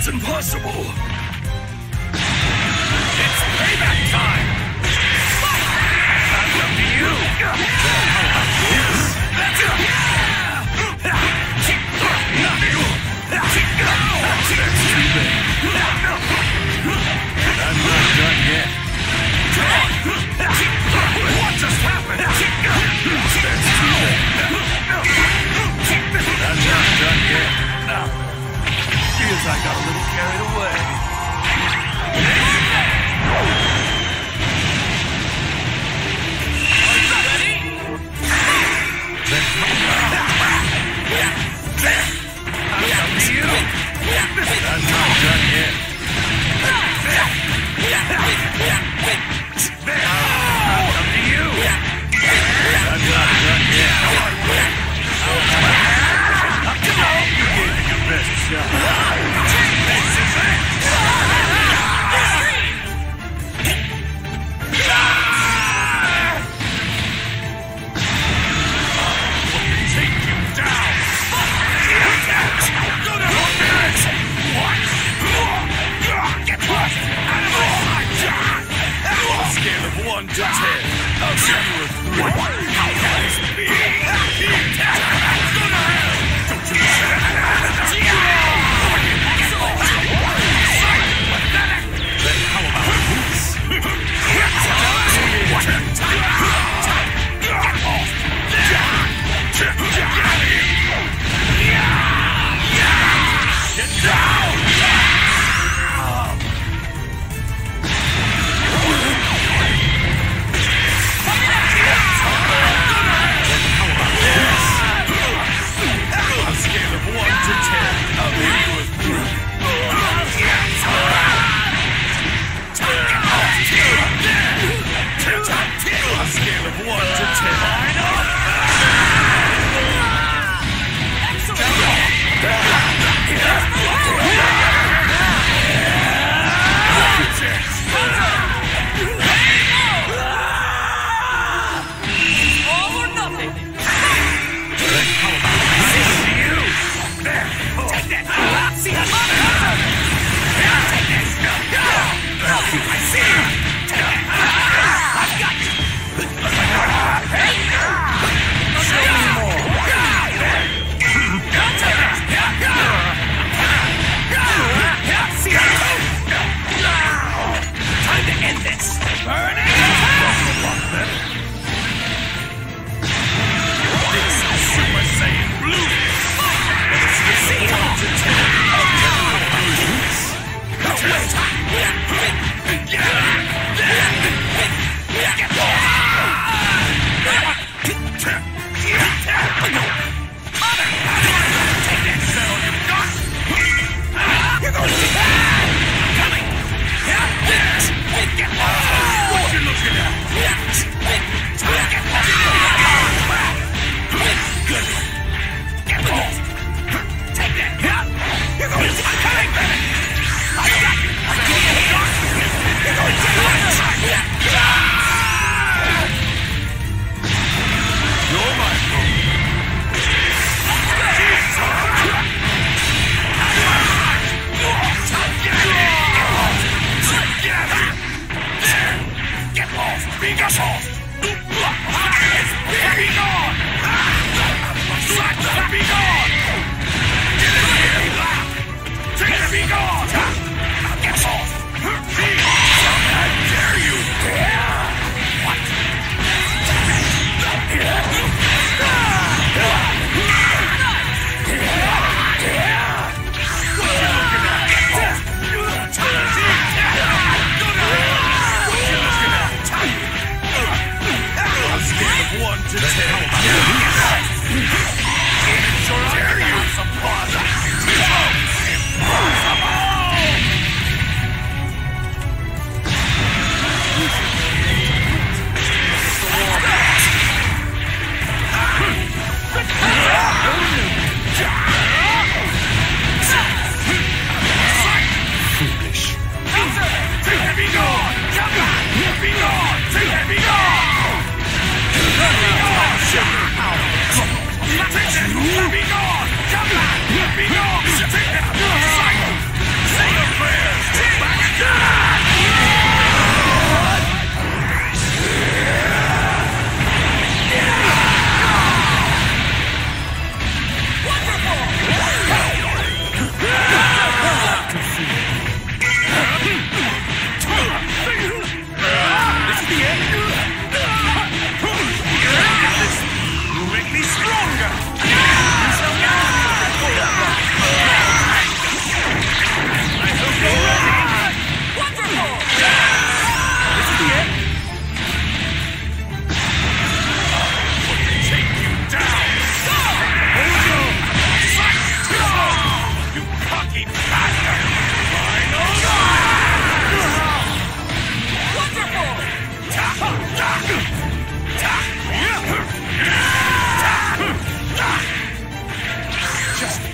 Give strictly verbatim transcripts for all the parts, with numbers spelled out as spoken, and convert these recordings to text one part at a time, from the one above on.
That's impossible! It's payback time! That's up to you! That's it! That's too big. I'm not done yet. What just happened? That's too big. I'm not done yet. Feels I got a little carried away. Are you ready? Then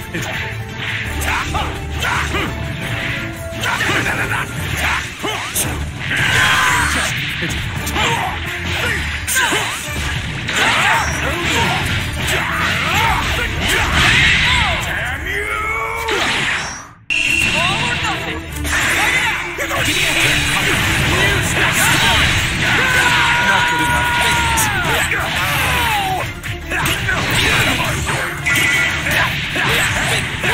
Not good enough.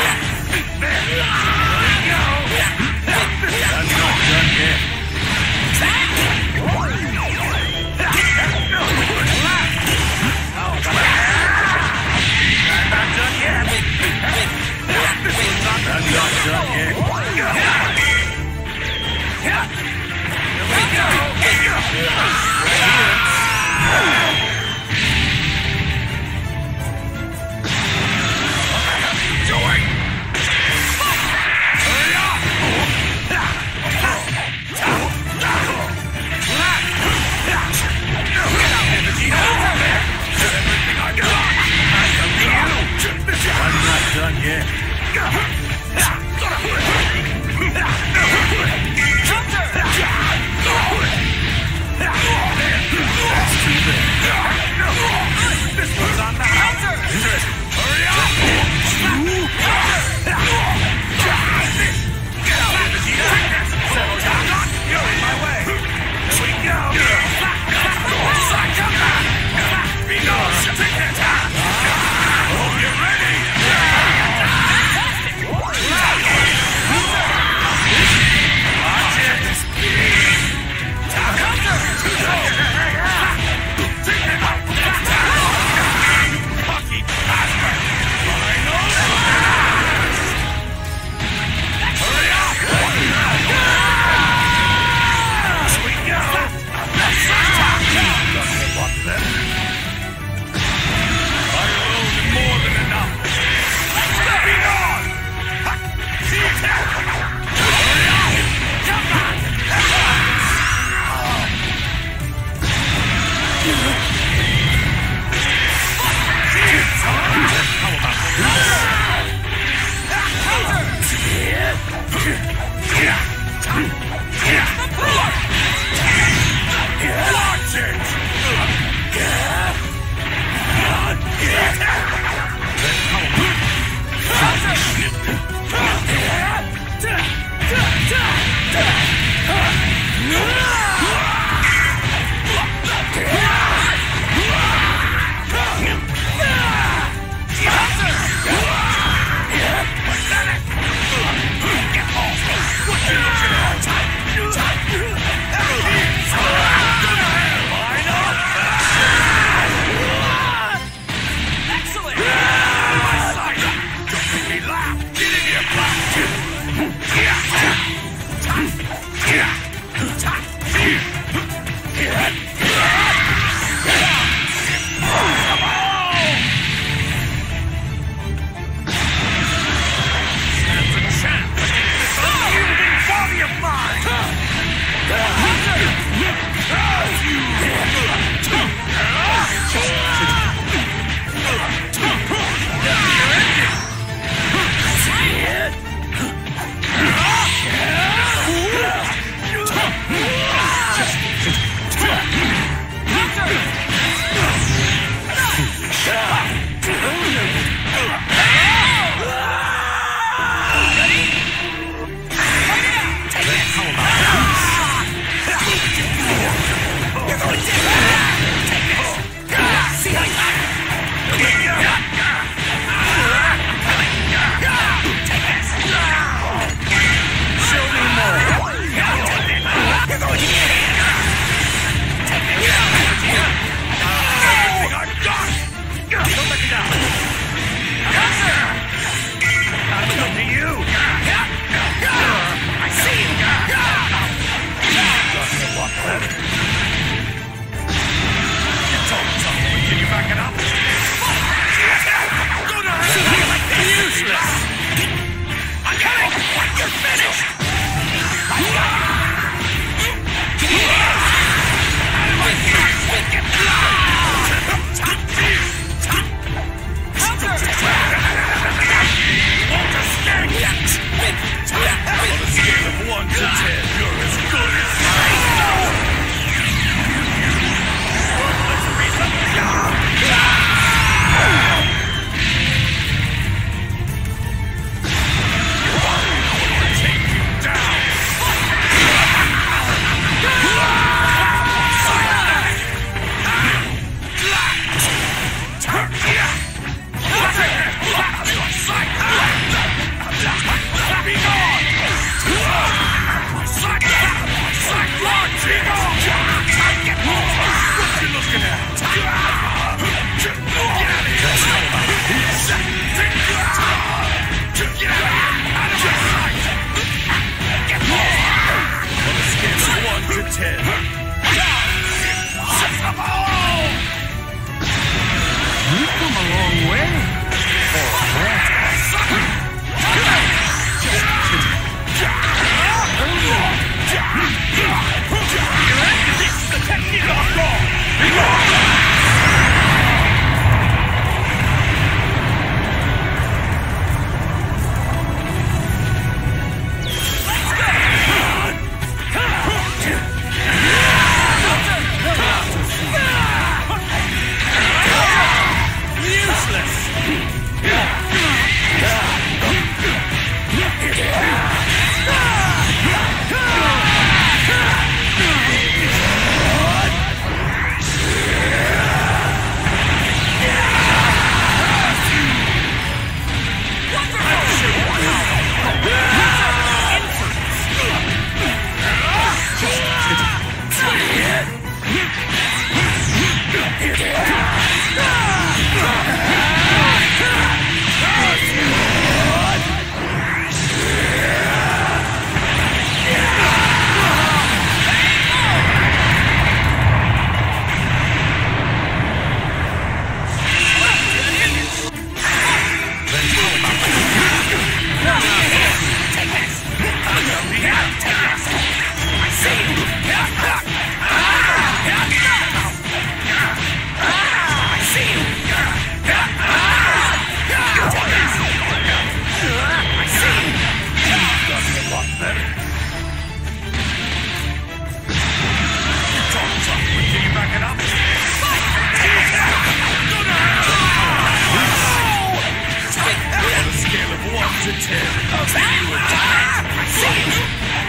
to ten. I'll give you a time. I see you.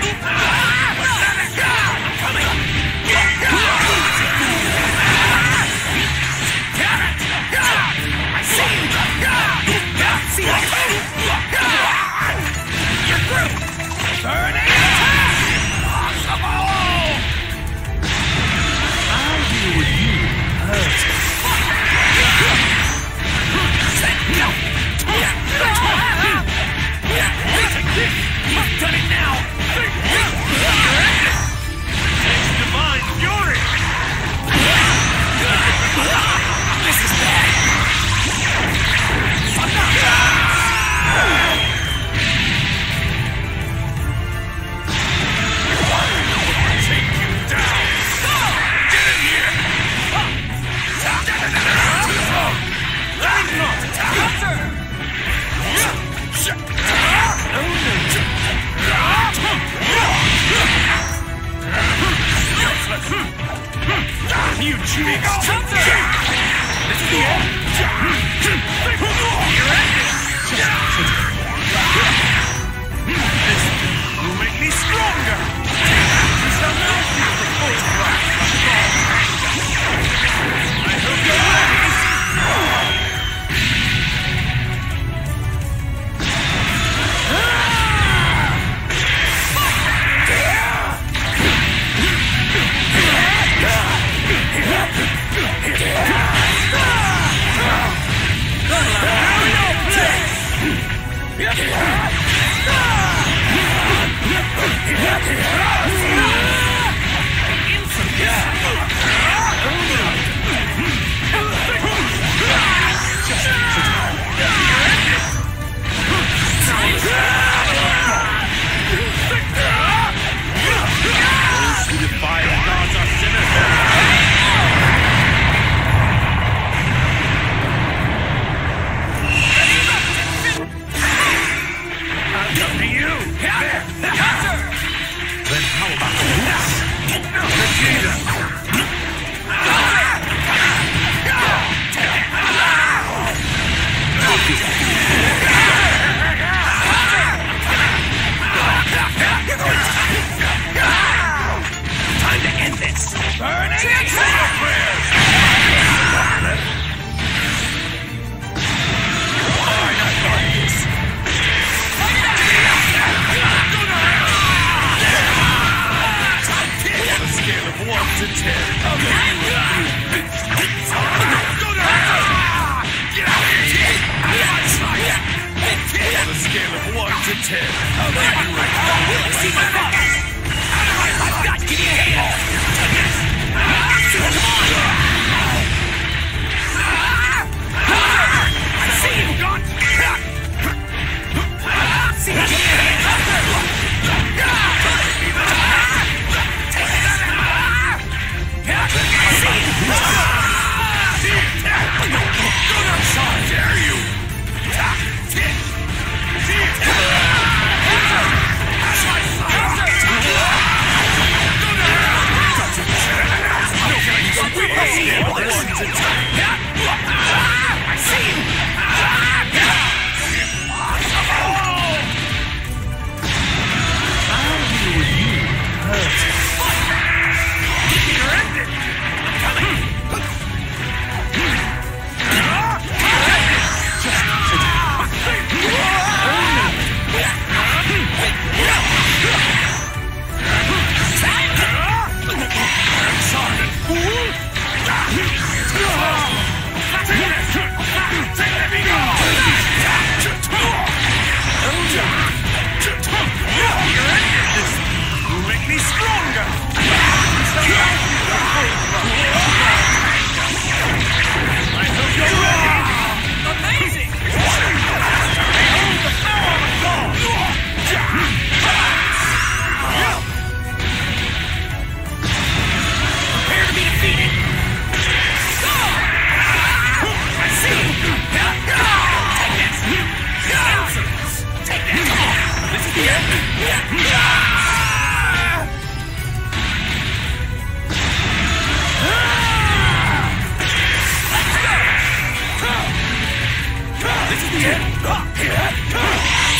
Coming. I see you. See you. You're through. Burning attack. Impossible. I'll deal with you. Hurt. You've done it now! Takes divine fury! This is bad! Take you down! Get in here! You cheat! This is the end! You're ended! This will make me stronger! You shall now feel the full wrath of God! I hope you're ready! Those who defy the gods are sinners. Then how about this? Vegeta! Time to end this! Burning attack! Fine, I got this! On a scale of one to ten, I'll give you a three. Go to hell! Get out of here! On a scale of one to ten, I'll give you a three. See my fuck! I've got to give you a hand! Come on! I see you! Gone! See you! Dare you! This is the end.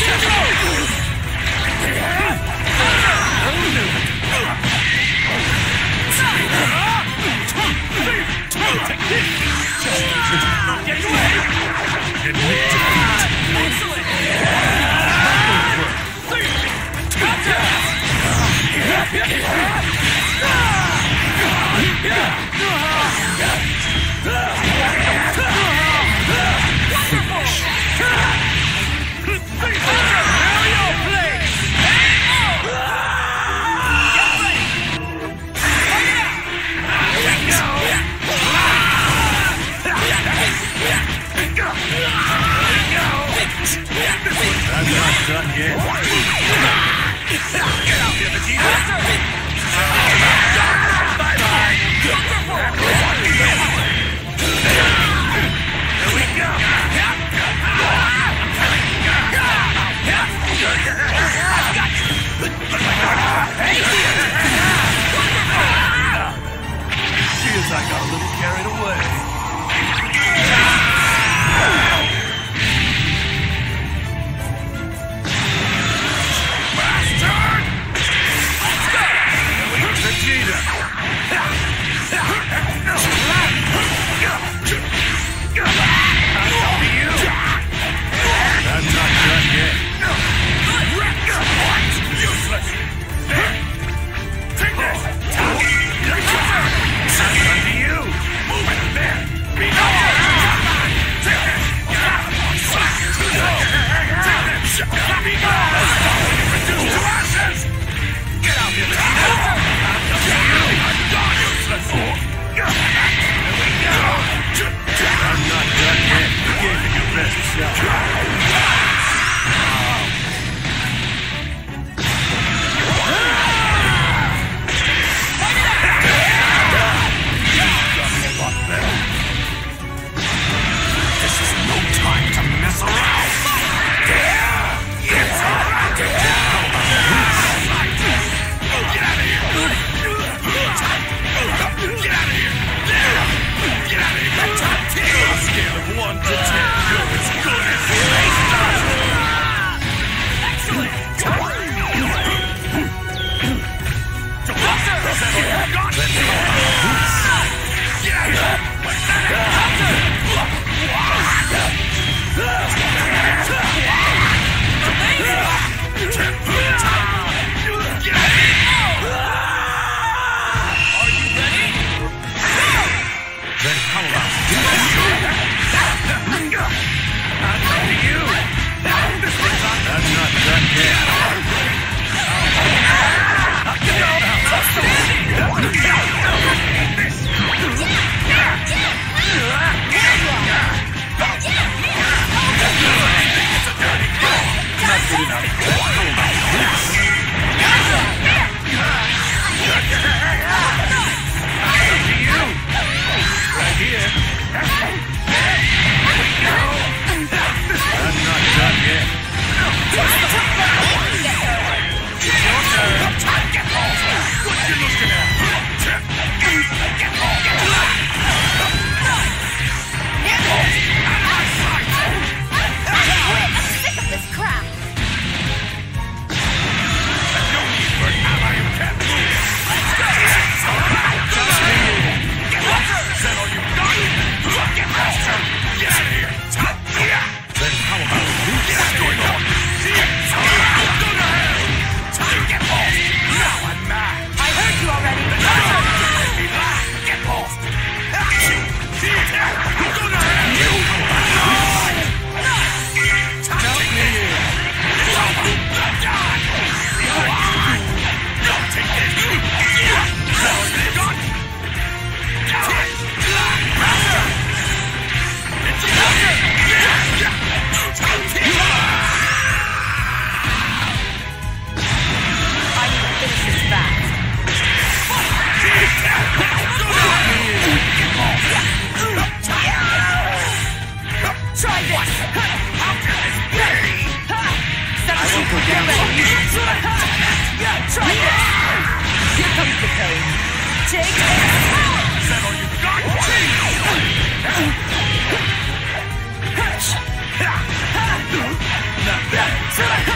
Not bad.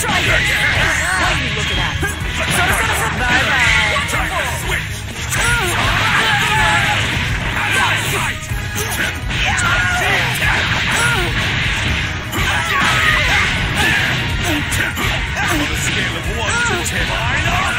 Try this! What are you looking at? Bye-bye! Switch! On a scale of one to ten, line up!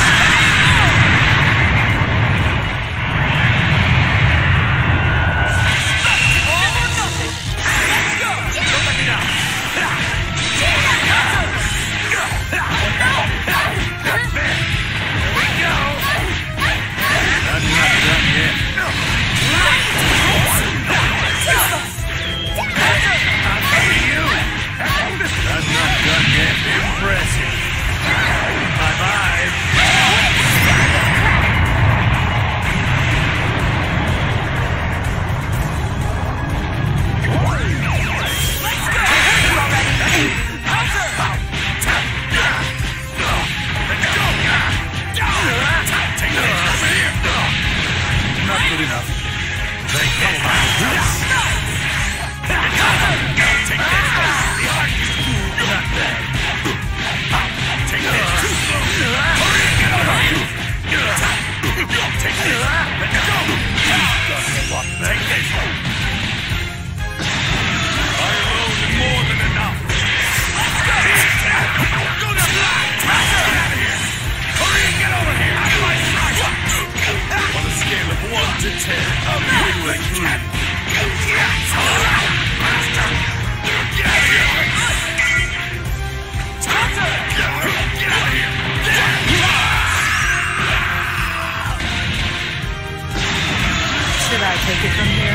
Should I take it from here?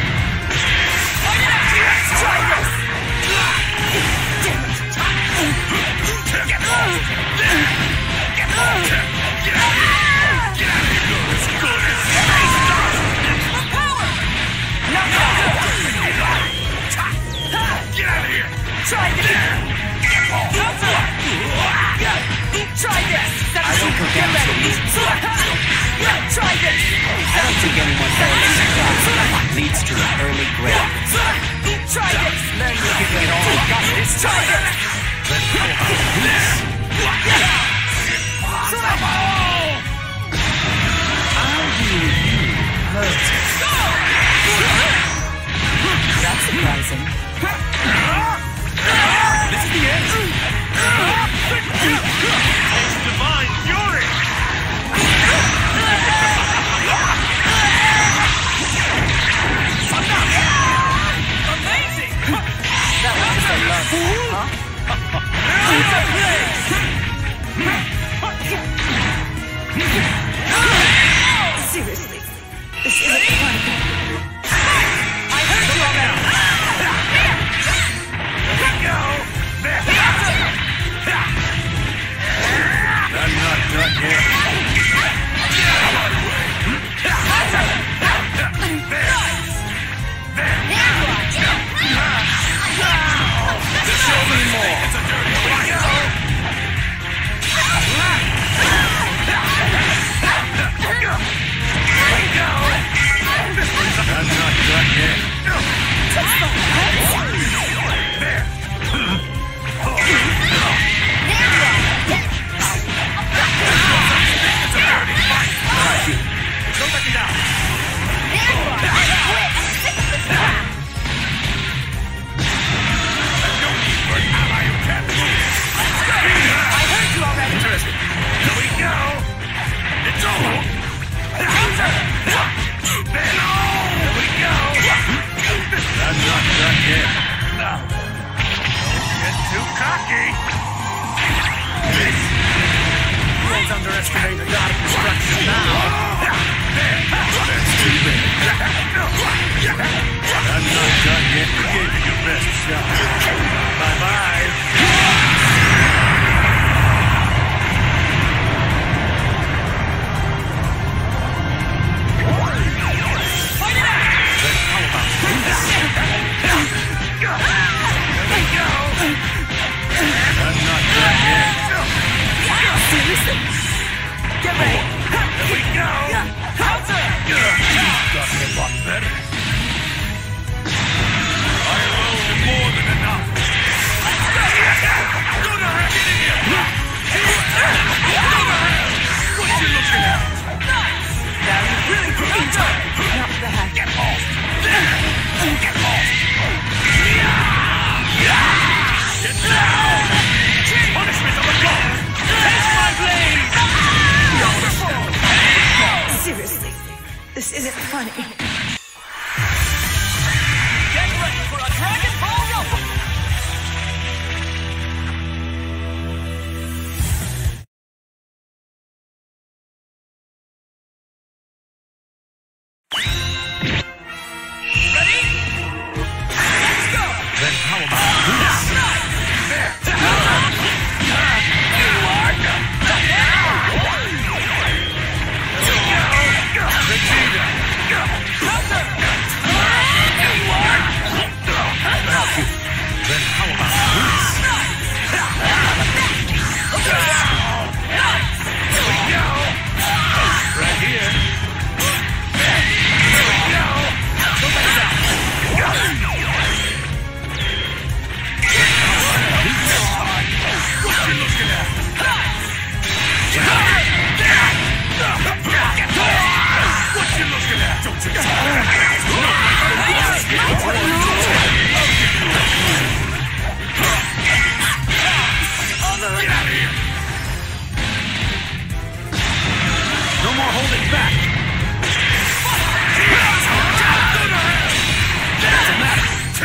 Try this! Get off! Get off! Get out of here! Get out of here! Good as good as power! No! Get out of here! Try this! Get off! Try this! I won't go down so easy. Try this! I don't think anyone fails leads to an early grave. Try this! Then you can get all got this. Try this! I'll deal with you first. That's surprising. This is the end! It's divine fury! Amazing! That was just a love, huh? Seriously, this isn't fun. I heard you now!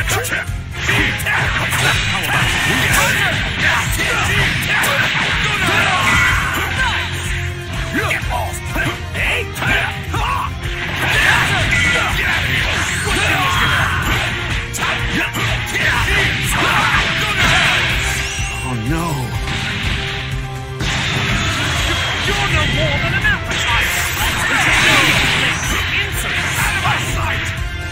Oh no! You're no more than an appetite! Insolence out of our sight!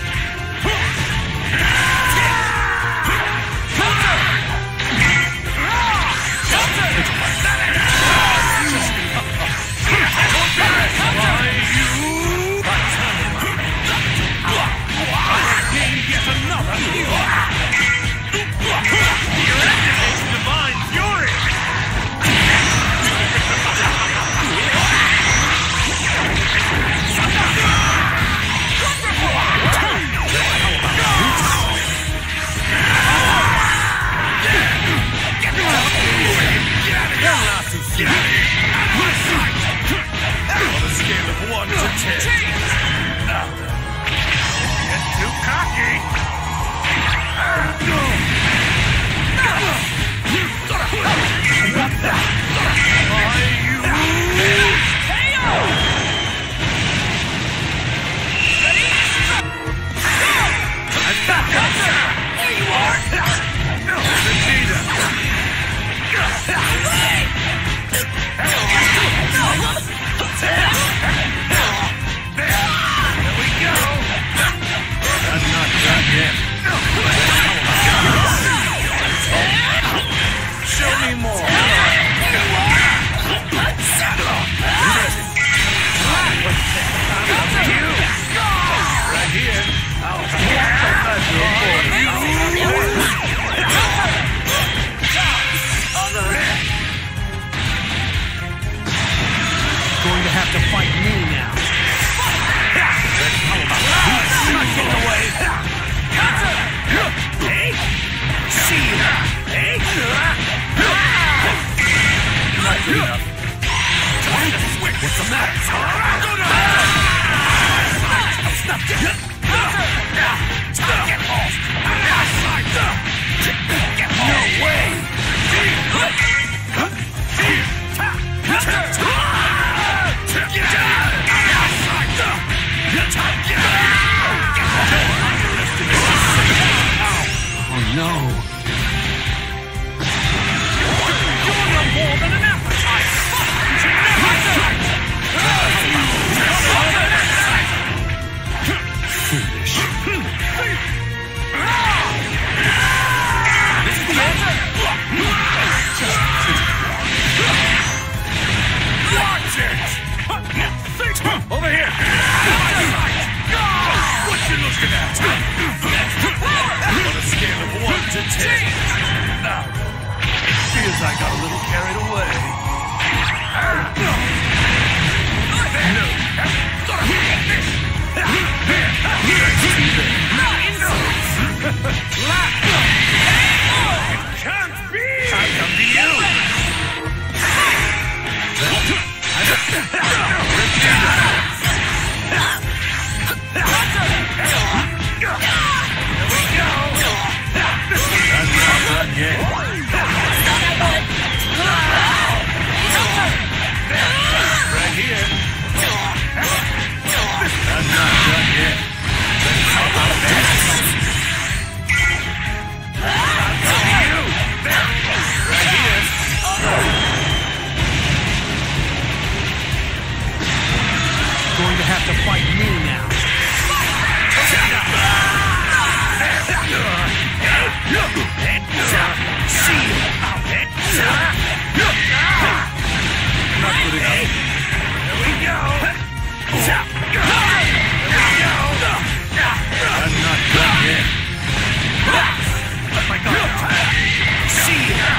Going to have to fight me now. Not getting away. Hey! See ya! Hey! Not good enough. What's the matter? Get off! No way! Oh no! You're no more than an appetite! Foolish. Watch it! Over here! What you looking at? On a scale of one to ten. Now, feels I got a little carried away. No. Can't be! I come to you! Going to have to fight me now. Not good enough. Here we go. Here we go. I'm not done yet. Oh my God. See ya.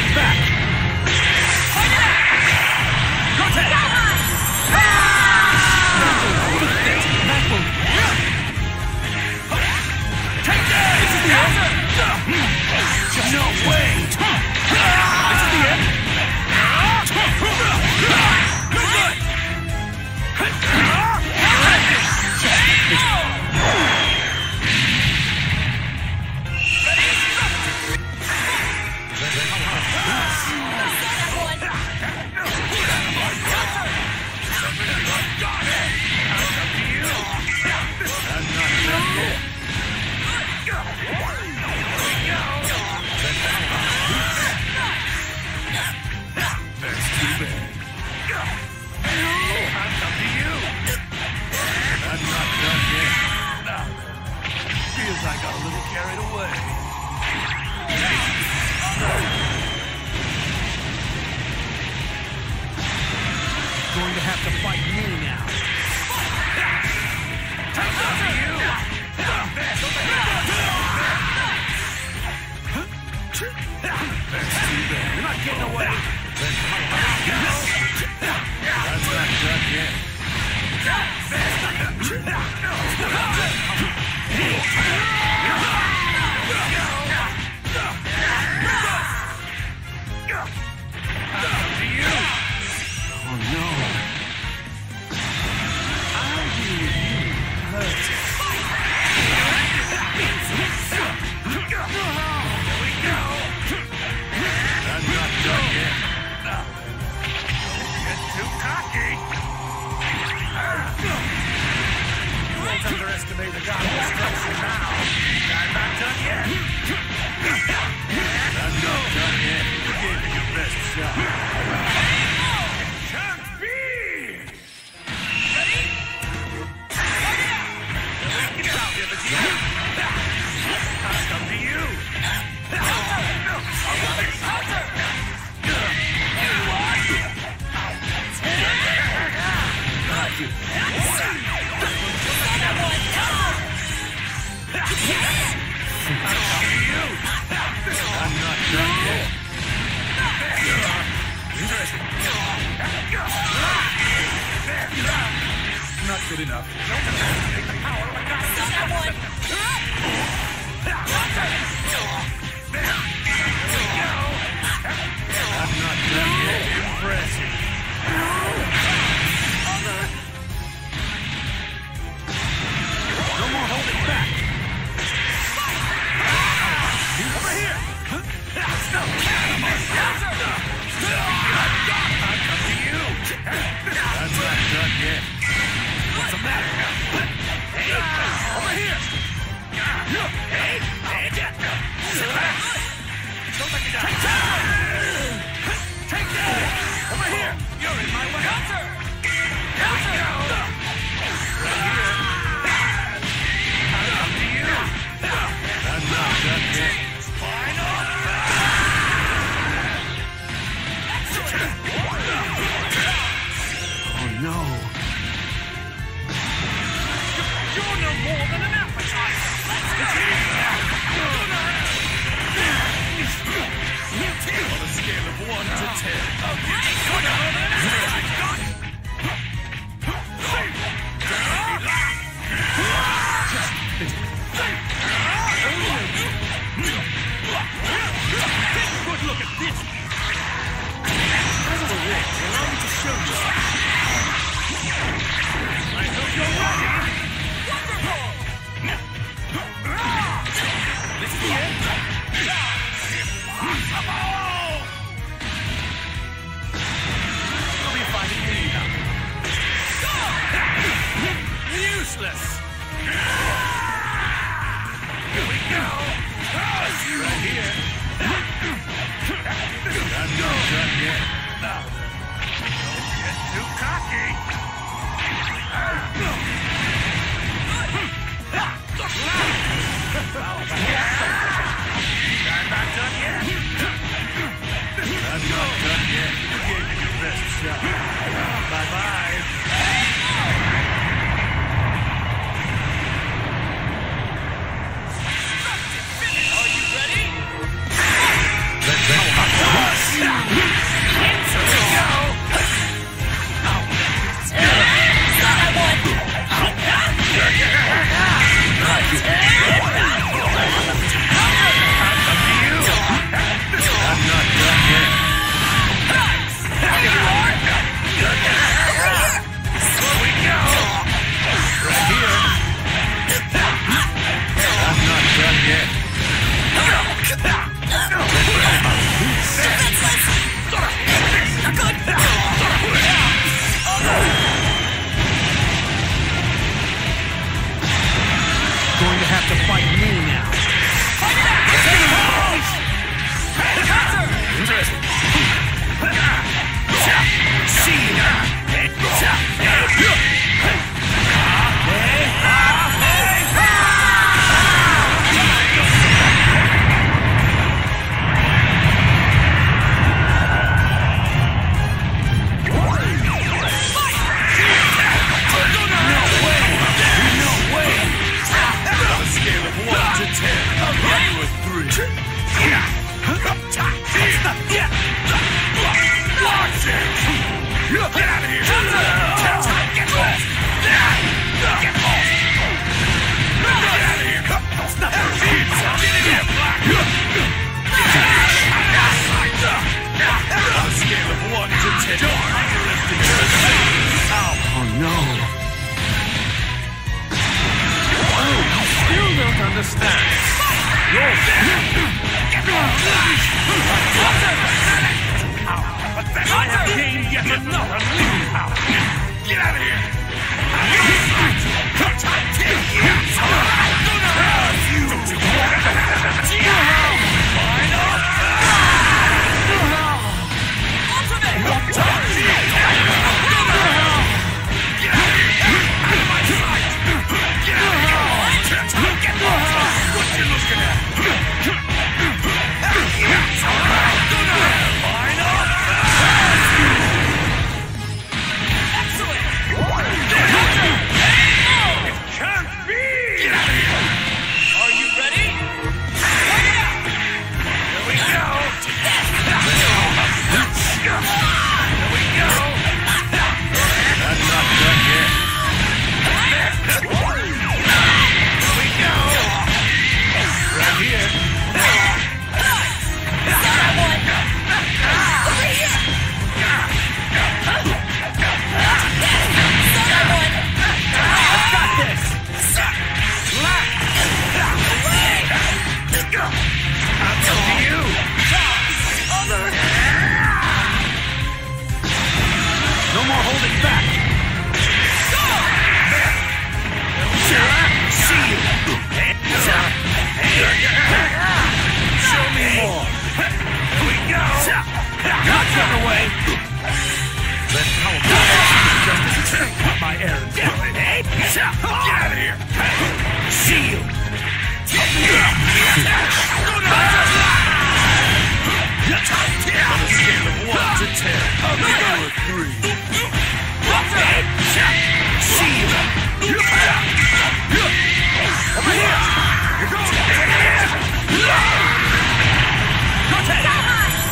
holding back. Go ahead. Take that! This is the answer! No way! This is the end! I got a little carried away. Going to have to fight me now. Take that to you! That's too bad. You're not getting away. That's not done yet. Oh no! I'll deal with you. Hurt. Here we go. I'm not done yet. Now, don't get too cocky. You won't underestimate the god who strikes you now. I'm not done yet. I'm not done yet. You gave me your best shot. Can't be! Ready? Get out here, Vegeta. It's up to you. I'm not done yet. Not good enough. Take the power of a god. I'm not done yet. Impressive. No more holding back. Over here. No. I come to you. I'm not done yet. What's the matter? Hey, over here. Hey, hey, sit back. Don't let me down. Take that. Take that. Over here. You're in my way. Counter. Counter. Right here. I come to you. I'm not done yet. Final. Oh no. You're no more than an appetizer! Let's go! On a scale of one to ten. Okay, good on Good look at this! Over the ring, allow me to show you. I hope you're ready! This is the end. Impossible! We'll be fighting me now. Useless! Here we go! Right here. I'm not done yet. Now, don't get too cocky. Look loud! I'm not done yet. I'm not done yet. You gave me your best shot. Bye-bye. Are you ready? Let's go. Get away! Then how about I just cut my errands? Hey, get out of here! See you! On a scale of one to ten, I'll give you a three. Hey, see you! Over here! You're going! Go take it!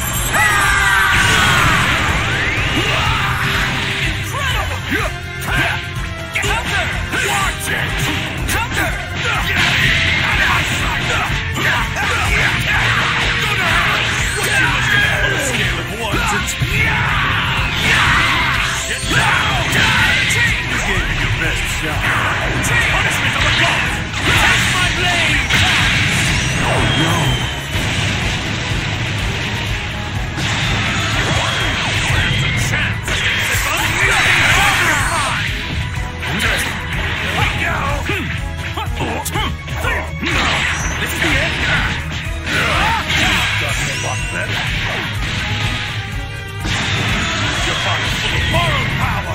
Counter! Watch it! Counter! Get out of here! Out of my sight! Go to hell! What you looking at on a scale of one to ten? Get down! You gave me your best shot. Punishment of a god! Take my blade! Oh no! There's a chance against this unwielding father of mine! Interesting. Here we go! This is the end! You've gotten a lot better. Your body's full of borrowed power!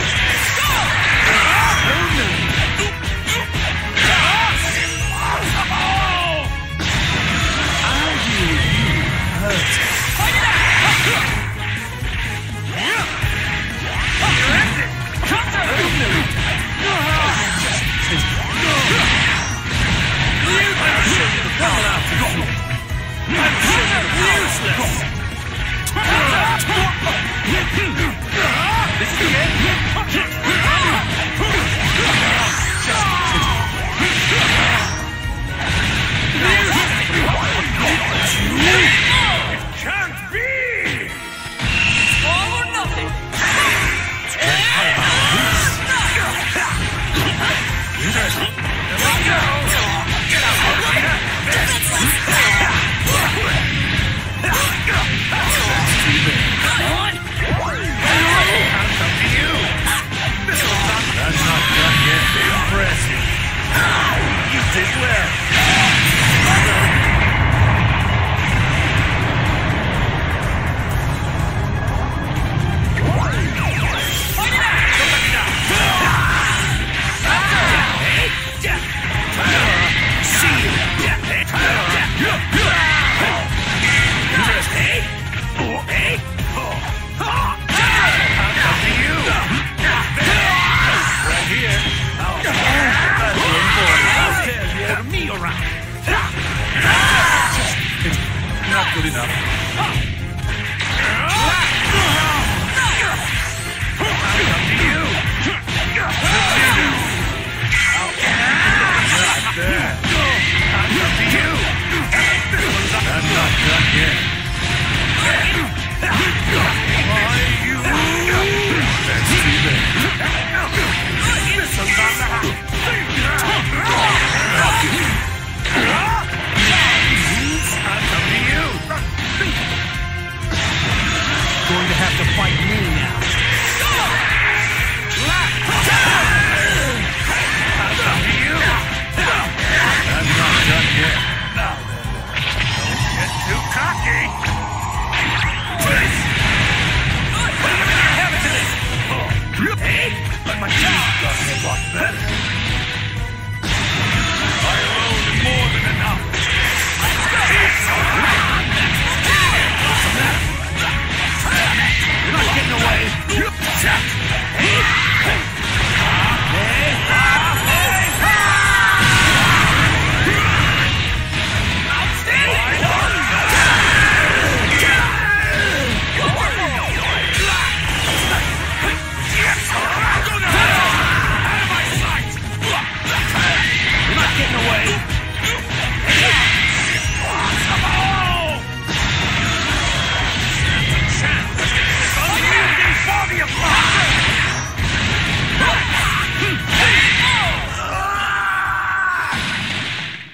I'll deal with you, hurt. You're ended! I'm sure you the power out to go. I'm sure you're useless. This is the end. It can't be! All or nothing! Interesting. Here we go! Get out of here! Come on! It's up to you! This one's not... That's not done yet. Impressive. You did well. Not good enough. It's up to you. Not bad. It's up to you. That's not done yet. Why you? That's too bad. This one's not the house. Going to have to fight me now. That's up to you. That's not done yet. Now then, don't get too cocky. Have it to this. Hey, but my teeth got a lot better. I alone am more than enough. Let's go. What's the matter? You're not getting away.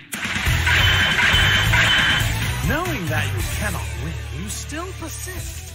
Knowing that you cannot win, you still persist.